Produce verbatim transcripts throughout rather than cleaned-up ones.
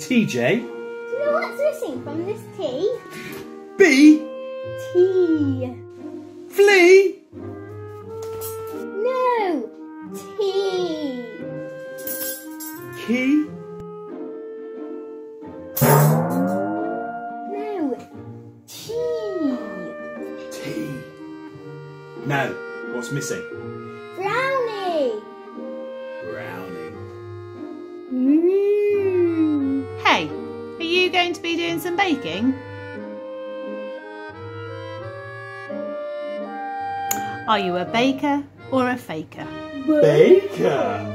T J. Do you know what's missing from this T? B. T. Flea. No. T. Key. No. T. T. Now, what's missing? Brownie. Brownie. Mmm. Hey, are you going to be doing some baking? Are you a baker or a faker? Baker.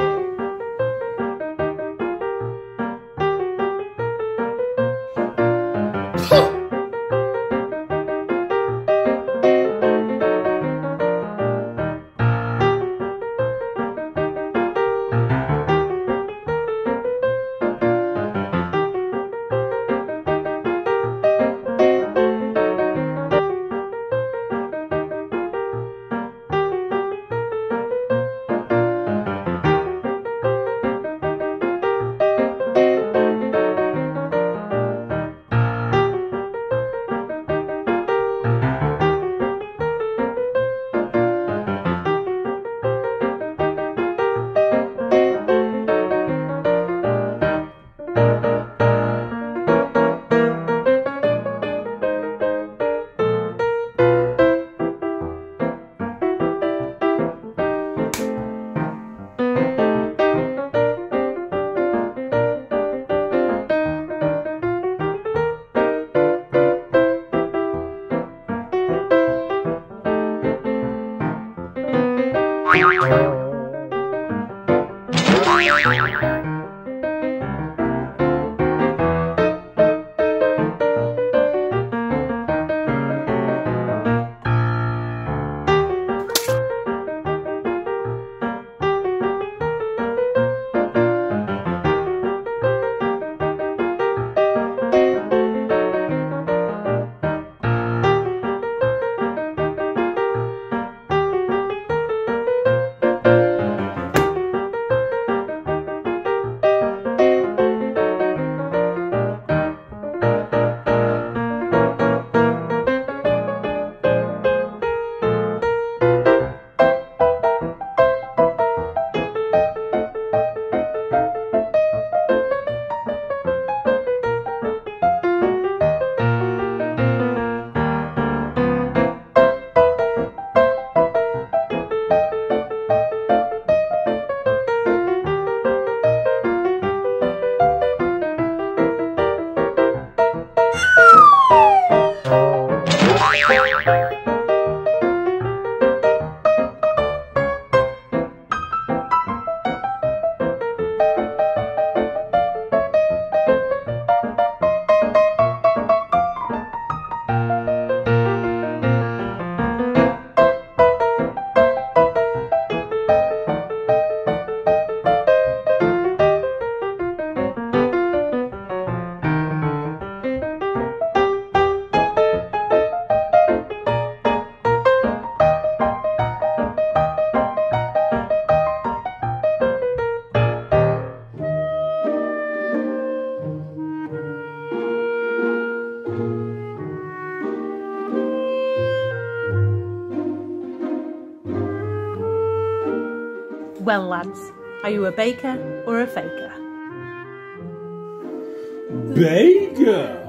Well, lads, are you a baker or a faker? Baker.